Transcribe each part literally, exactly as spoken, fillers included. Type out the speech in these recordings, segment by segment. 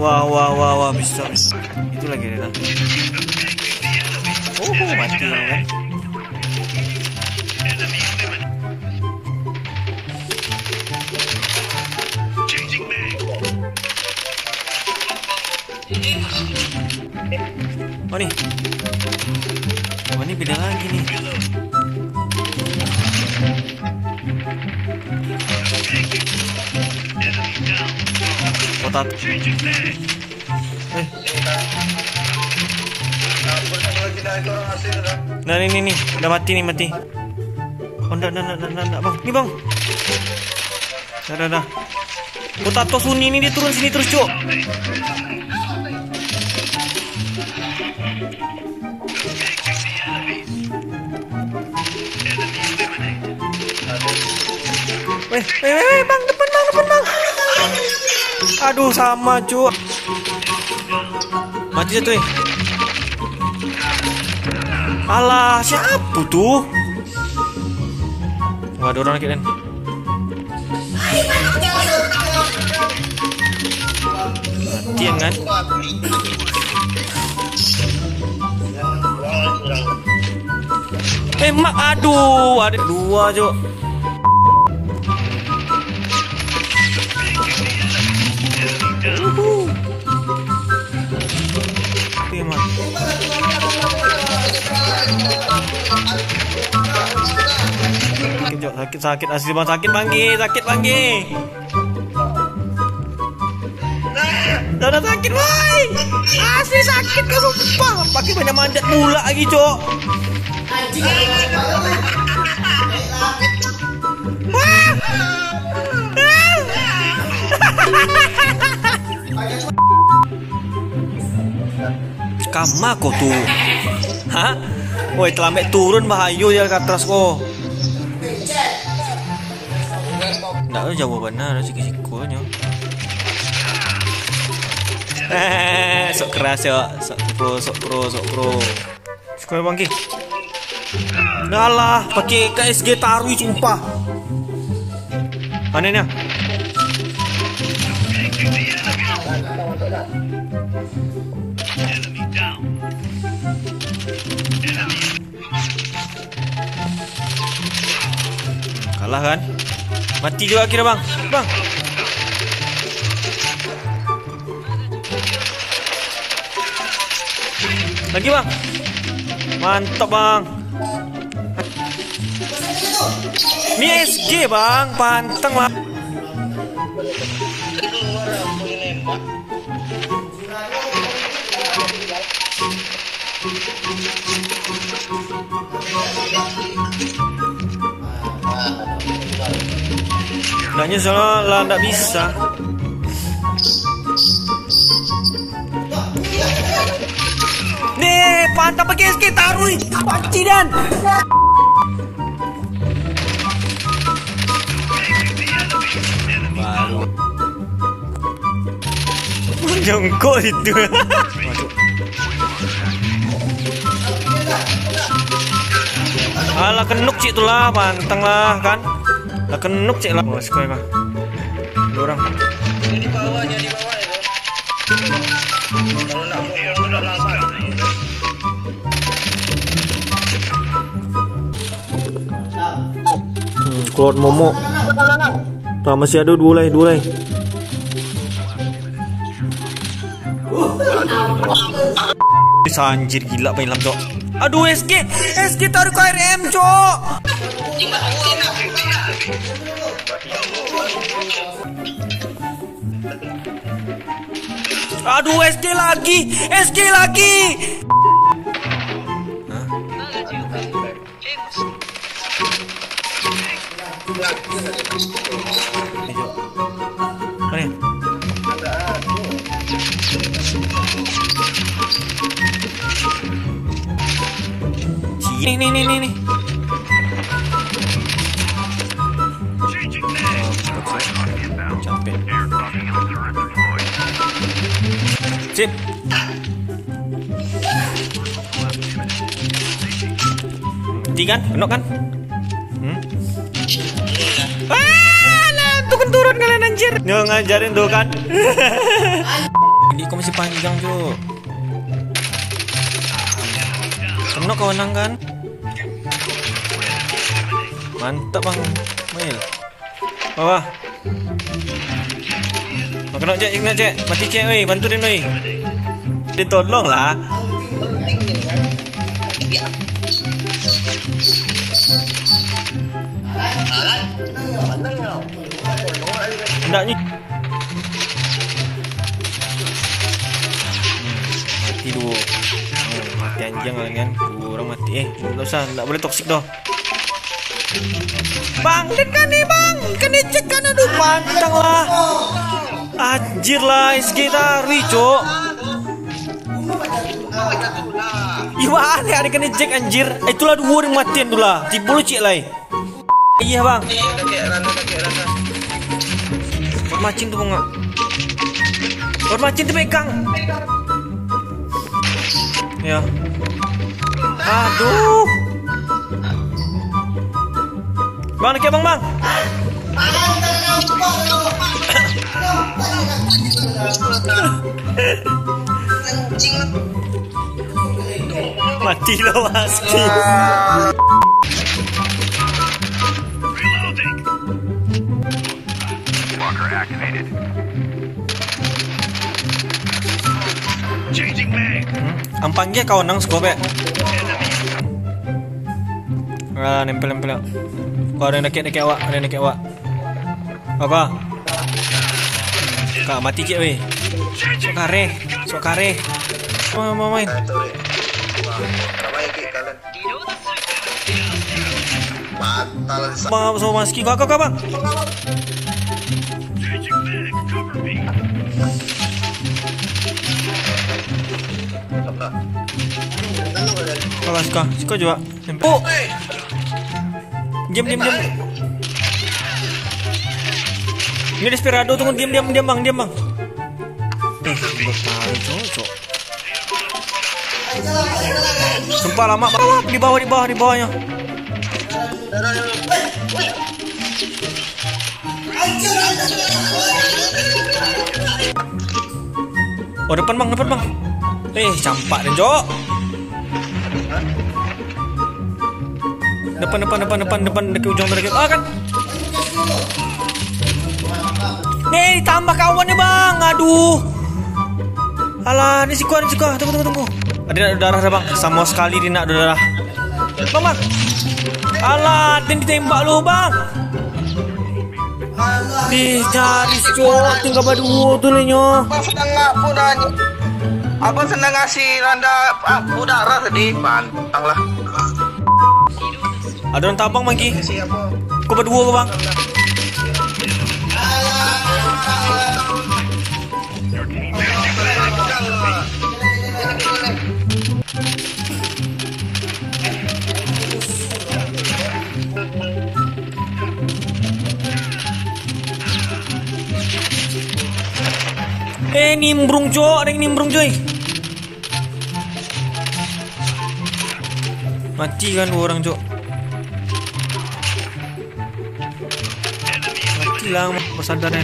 Wah, wah, wah, wah, bisa, bisa. Itu lagi Rena. Oh, mati orang kan. Oh nih. Oh ini beda lagi nih. Kotak. Eh. Nah ini nih, udah mati nih mati. Oh enggak, enggak, enggak, enggak, bang. Nih bang. Dah, dah, dah. Potato Suni ini dia turun sini terus cuk. Weh, weh, weh, bang, depan bang, depan bang. Aduh, sama cuk. Mati satu nih. Alah, siapa tuh? Wah, ada orang lagi kan. Matian kan? Eh, mak, aduh, ada dua cuk. Uhuh. Gimana? Sakit, sakit, sakit asli bang, sakit banggi, sakit banggi. Dada sakit boy, asli sakit kau sumpah. Pakai banyak manjat pula lagi cok. Wah. Kama kau tuh, hah? Woi terlambat turun bahayu ya ke atas kau. Nggak jauh benar sik-sikunya. Eh, sok keras ya, sok pro, sok pro, sok pro. Sekolah bangki. Nalah, pakai K S G Tarui sumpah. Mana nih? Kalah kan? Mati juga akhirnya bang, bang. Lagi bang, mantap bang. Ini S G bang, panteng lah. Nggak nyesel lah, nggak bisa. Nih, pantap pakai S K Tarui, panci dan. Baru. Jongkok itu. Masuk. Alah kenuk cik tuh lah, panteng lah kan. Lah kenuk cik lah. Bos kau mah. Dua orang. Di bawahnya di bawah ya. Kalau nak mau udah langsung. Hmm, keluar momo. Tuh masih ada dua lagi, dua lagi. Sanjir gila pengen cok. Aduh S G, S G taruh ke R M cok. Aduh S G lagi, S G lagi. Hah? Mana? Nih nih nih nih nih. Capek. Sip. Mati kan? Kenok kan? Hmm? Ah, lah, tuh kan turun kalian anjir. Nggak ngajarin tuh kan. Ini kau masih panjang Cuk. Senok kau menang kan? Mantap bang Mail. Bawah. Kena cek, kena cek. Mati cek weh, bantu dia weh. Dia tolong lah. Enggak ni. Mati dulu. Oh, mati anjing kan. Kurang mati. Eh, enggak usah, enggak boleh toksik dah. Bang, dekat ni bang. Kena cek kan aduh pantang lah. Anjir lah S G tarwi cok. Iwan ada kena cek anjir. Itulah dua orang matian tu lah. Tiba lu cek lah. Iya bang. Macin tu bunga. Macin tu pegang. Ya. Aduh. Bang, dekat bang bang. Mati lah Waski. Walker activated. Changing mag. Ampang dia kau nang scope. Ah, nempel-nempel. Kau ada nak nak awak, ada nak awak. Apa? Kak mati je weh. Sok kare, sok kare. Mau mau main. Bang, so maski kau kau kau bang. Kau suka, suka juga. Oh. Diam diam diam. Ini Desperado tunggu diam diam diam bang diam bang. Eh, cocok. Sumpah lama banget di bawah di bawah di bawahnya. Oh depan bang depan bang. Eh campak dan Jok. Depan depan depan depan depan dekat ujung tadi. Ah kan. Nih tambah kawannya bang. Aduh. Alah ini si kuat si kuat. Tunggu tunggu tunggu. Ada darah dah bang. Sama sekali dia nak darah. Bang bang. Alah dia ditembak lu bang. Ih cari cok. Tinggal berdua tu lenyo. Abang senang ngapu dah ni. Abang senang ngasih randa udara tadi. Pantang lah. Ada orang tabang lagi. Siapa? Kau berdua ke bang? Eh nimbrung cok, ada yang nimbrung coy. Mati kan dua orang cok. Mati lah persadaran.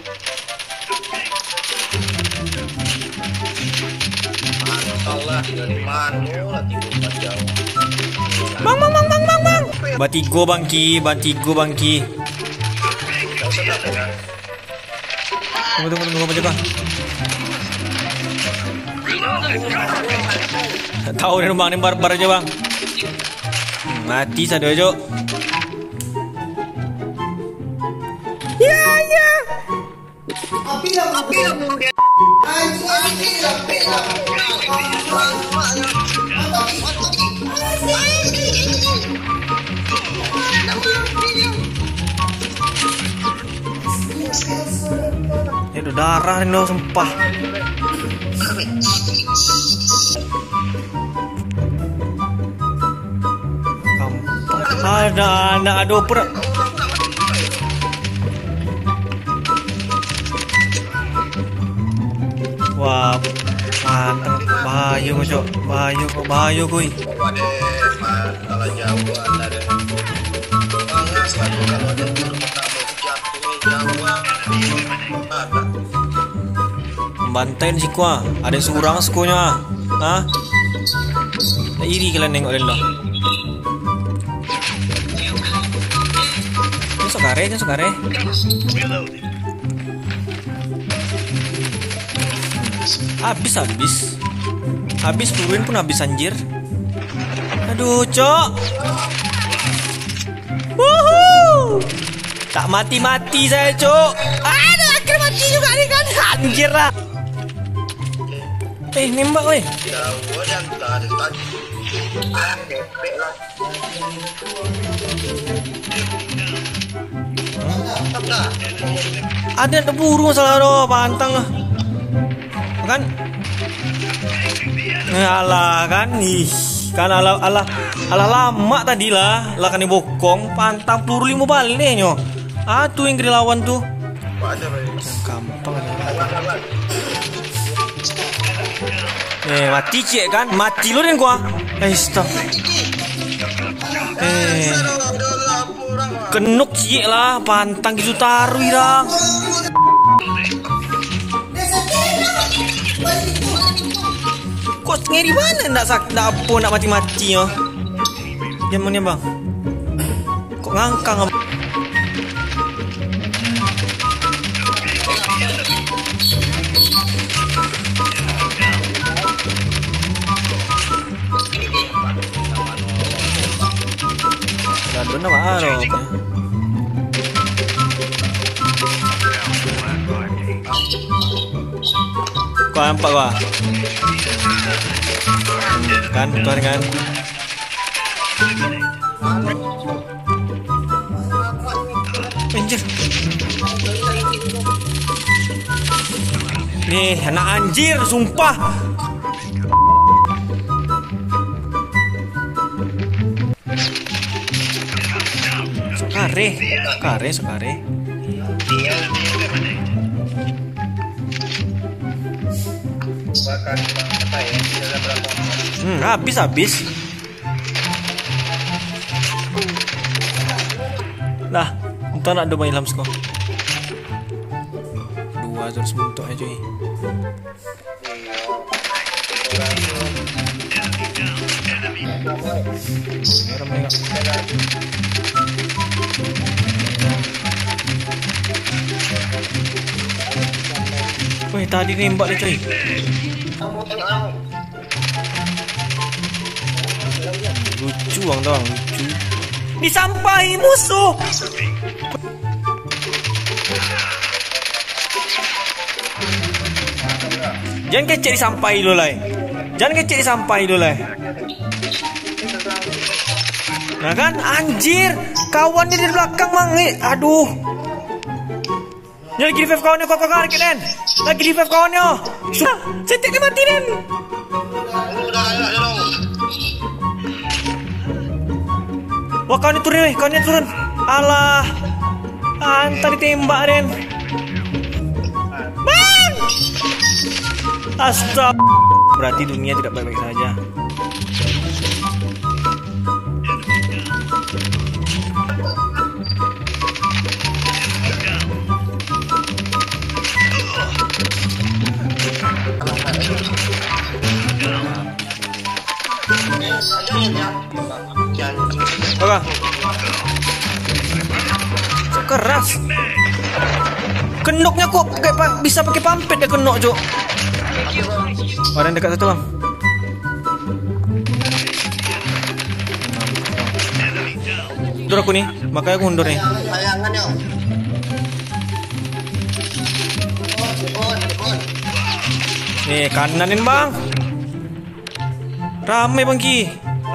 Mantap lah dari mana lah tiga jauh. Bang bang bang bang bang bang. Batigo bangki, batigo bangki. Tunggu tunggu tunggu apa jaga. Tahu ni bang ni bar-bar aja bang. Mati satu aja. Ya ya. Api lah api lah. Itu darah ni sumpah. Ada anak ada pura. Wah, mantap. Bahaya kau, bahaya kau, bahaya kau. Kalau jauhan ada. Bangas lagi kalau ada jatuh jatuh jauhan. bantai si Kwa. Ada seorang sekonya. Hah? Tak iri kalian nengok dia lah. Jangan sok kare, jangan sok kare. Habis habis. Habis turunin pun habis anjir. Aduh, cok. Wuhuu. Tak mati-mati saya, cok. Aduh, akhir mati juga nih kan. Anjir lah. Eh, nembak weh. Ada terburu masalah doh, pantang lah. Kan? Alah kan, ih, kan ala ala ala lama tadi lah, lah kan bokong, pantang peluru lima balik nih nyo. Ah tuh yang lawan tuh. Gampang. Eh mati cek kan, mati lo dan gua. Eh stop. Eh kenuk cek lah, pantang gitu taruh irang. Kok ngeri mana nak sak, nak apa nak mati-mati yo. Diam mana bang? Kok ngangkang abang? Dadon nama arok. Kau nampak gua? Kan, tuan kan. Anjir. Nih, anak anjir, sumpah. Sokare, sokare, sokare. Hmm, habis habis. Lah, entah nak domba ilham sko. Dua terus bentuk aja. Wih, tadi nembak dia cuy. Lucu bang doang, lucu. Disampahi musuh. Jangan kecek disampahi dulu lah. Jangan kecek disampahi dulu lah. Nah kan, anjir, kawannya di belakang mang. Eh, aduh. Ini lagi di revive kawannya, kau kau kau kalian. Lagi di revive kawannya. Sudah, setik dia mati dan. Wah, kawannya turun nih, kawannya turun. Alah, antar ditembak Ren. Bang! Astaga. Berarti dunia tidak baik-baik saja. Apa? Keras. Kenoknya kok pakai bisa pakai pampet ya kenok, Cok. Orang dekat satu, Bang. Mundur aku nih, makanya aku mundur nih. Bayangan yo. Nih, kananin, Bang. Rame, Bang Ki.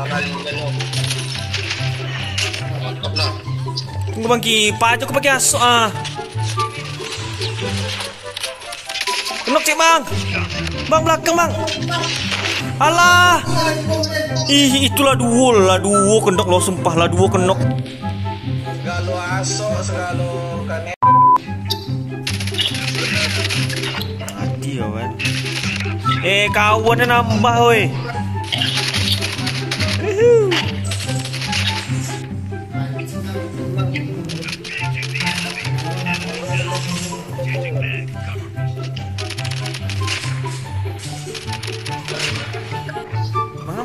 Tunggu Bang Ki, paju aku pakai asok ah. Kenok cek Bang. Bang belakang Bang. Alah. Ih, itulah duo lah duo kenok lo sumpah lah duo kenok. Segalo asok, segalo kane. Mati ya kan. Eh kawannya nambah woi.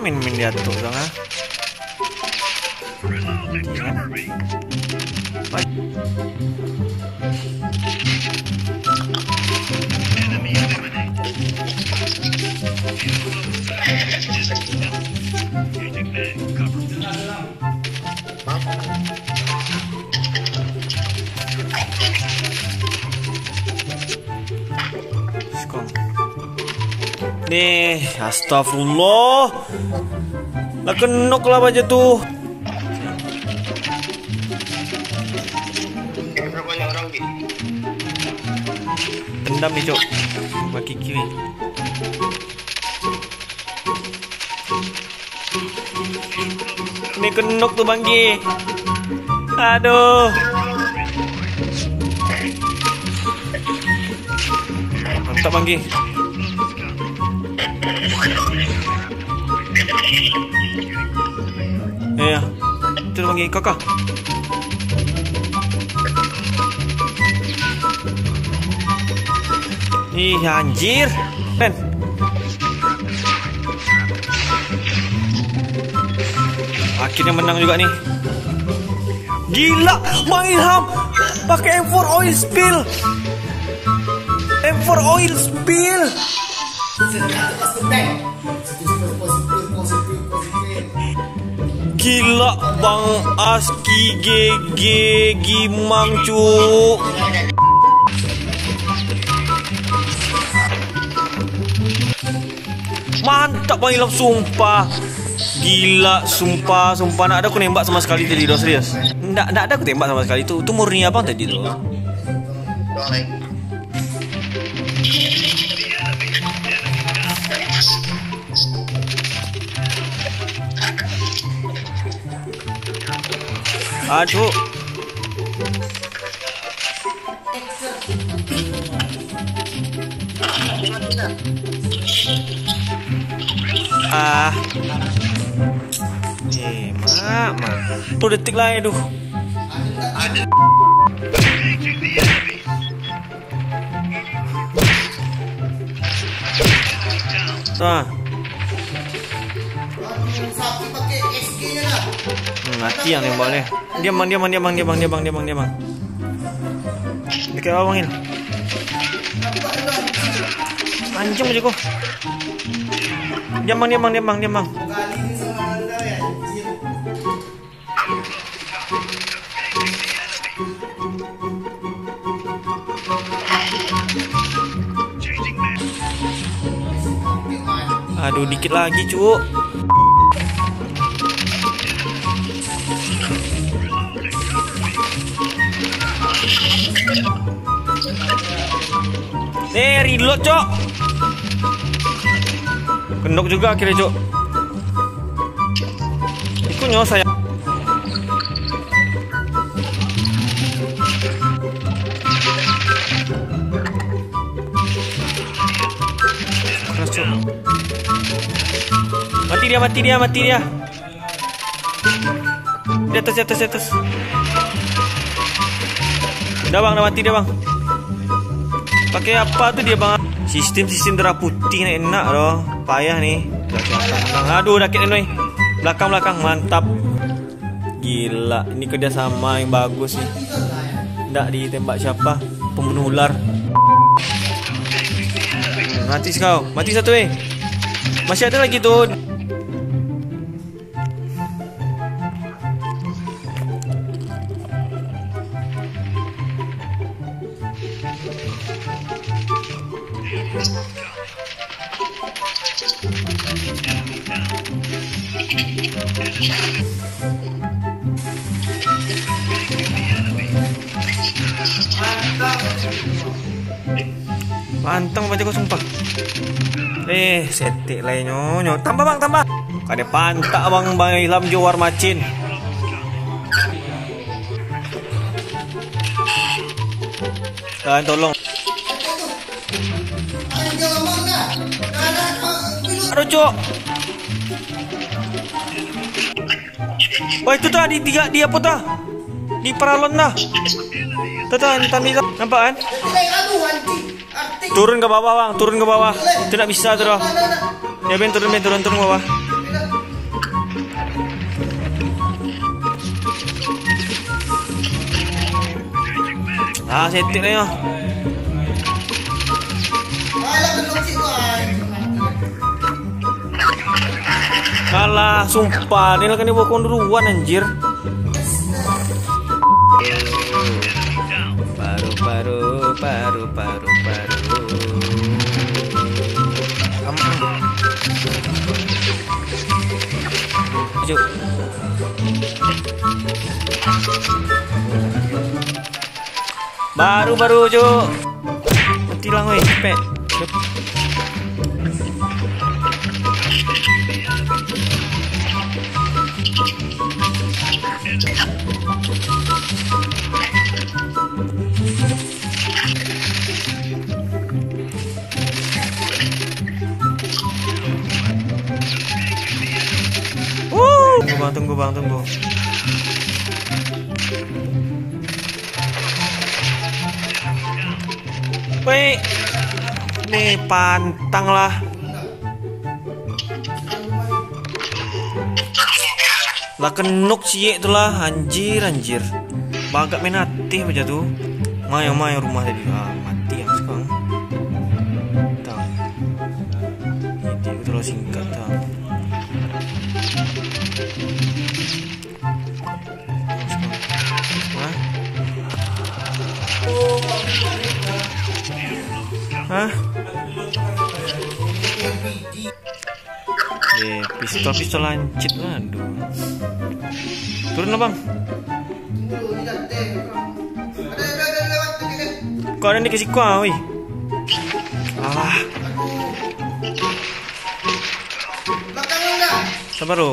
Main-main dia tuh dong ah. Nih, astagfirullah. Lah kenok lah baca tuh. Tendam nih, Cok. Bagi kiri. Ini kenok tuh, Bangki. Aduh. Mantap, Bangki. Iya, itu lagi kakak. Ih, anjir, Ren. Akhirnya menang juga nih. Gila, Bang Ilham pakai M four oil spill. M four oil spill. Gila, Bang Aski G G Gimang cu. Mantap Bang Ilham, sumpah. Gila, sumpah, sumpah. Nggak ada aku nembak sama sekali tadi, doh, serius. Nggak, nggak ada aku tembak sama sekali. Itu, itu murni abang tadi tuh. Aduh. Ah. Eh, mak, mak. Tuh detik lah, aduh. Nah. Hmm, mati yang nembaknya. Diam bang, diam bang, diam bang, diam bang, diam bang, diam bang, diam bang. Dekat bawah bang ini. Anjing aja kok. Diam bang, diam bang, diam bang, diam bang. Aduh, dikit lagi, Cuk. Eh, reload, Cok. Kendok juga akhirnya, Cok. Ikunya saya. Keras, Cok. Mati dia, mati dia, mati dia. Di atas, di atas, di atas. Udah bang, udah mati dia bang. Pakai apa tuh dia bang? Sistem-sistem darah putih nih, enak loh. Payah nih. Aduh, udah kira nih. Belakang-belakang, mantap. Gila, ini kerjasama yang bagus nih. Nggak ditembak siapa? Pembunuh ular. Mati kau, mati satu eh. Masih ada lagi tuh. Pantang baca kau sumpah. Eh, setik lah nyonya. Tambah bang, tambah. Kade pantak bang Bang Ilham juar macin. Kalian tolong. Aduh, Cok. Wah, itu tuh di tiga dia apa tuh? Di paralon dah. Tuh tuh, tadi nampak kan? Turun ke bawah bang, turun ke bawah. Tidak bisa tuh. Ya Ben, turun Ben, turun turun ke bawah. Ah, setik na yun. Kalah, sumpah. Ini lah kan dibawa konduruan anjir. Paru, paru, paru, paru, paru. Maju. Baru, baru, Jo. Mati lang, weh. Cepet. Tunggu bang, tunggu bang, tunggu. Weh, nih pantang lah. Lah kenuk sih itu lah, anjir anjir. Bagak main hati aja tuh. Mayo mayo rumah tadi, ah mati yang sekarang. Tang, ini terlalu singkat tang. Hah? Eh, pistol-pistol lancip lah, aduh. Turun lah bang. Kau ada dikasih kuah, wih. Alah. Sabar lo.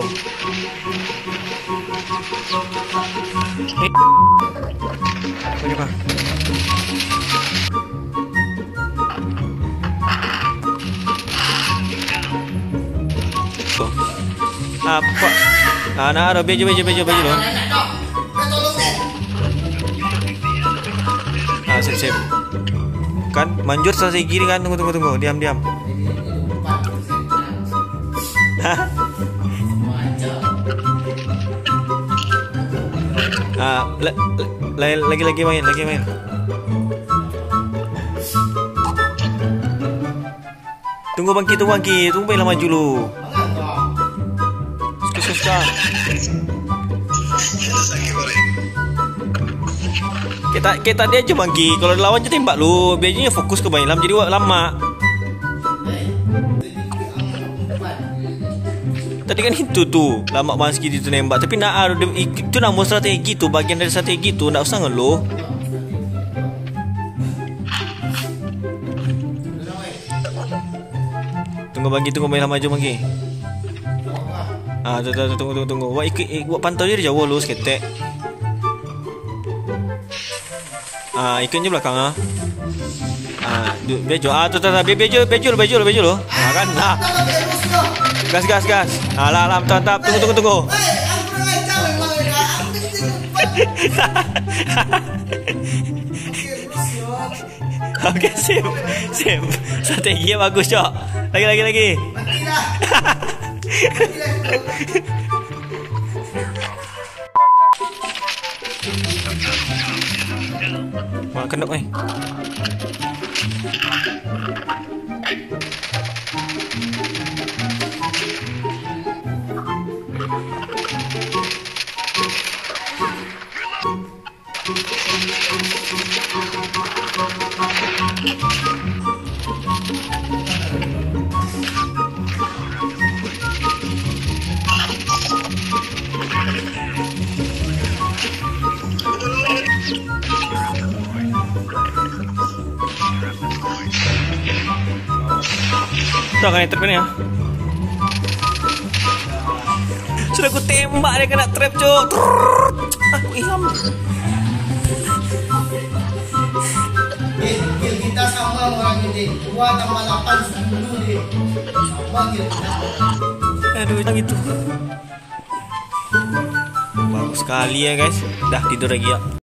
Eh. Oke bang. Apa? Ah, nah, ada bejo bejo bejo bejo loh. Ah, sip sip. Kan manjur selesai kiri kan, tunggu tunggu tunggu, diam diam. Hah? Ah, le- le- lagi lagi main, lagi main. Tunggu bangki, tunggu bangki, tunggu baiklah maju lu. Suka. Kita kita dia aja bangki. Kalau lawan aja tembak lu. Biasanya fokus ke Bang Ilham jadi lama. Tadi kan itu tuh lama banget gitu nembak. Tapi nak itu nama strategi tuh, bagian dari strategi tuh. Nggak usah ngeluh. Tunggu bangki, tunggu Bang Ilham maju bangki. Ah, tunggu, tunggu, tunggu, tunggu. Wah, ikut, ikut pantau dia jauh lu seketek. Ah, ikutnya belakang ah. Ah, bejo. Ah, tuh, tuh, tuh, bejo, bejo, bejo, bejo lo. Ah, kan, nah. Gas, gas, gas. Ah, lah, lah, tantap, tunggu, tunggu, tunggu. Oke, sip, sip. Strateginya bagus, Cok. Lagi, lagi, lagi. Mak kendok nih. Tuh akan trap ini ya. Sudah aku tembak dia kena trap, Cok. Aku Ilham. Eh, kita sama orang ini. Dua tambah delapan sepuluh deh. Sama kita. Aduh, gitu. Bagus sekali ya guys. Dah tidur lagi ya.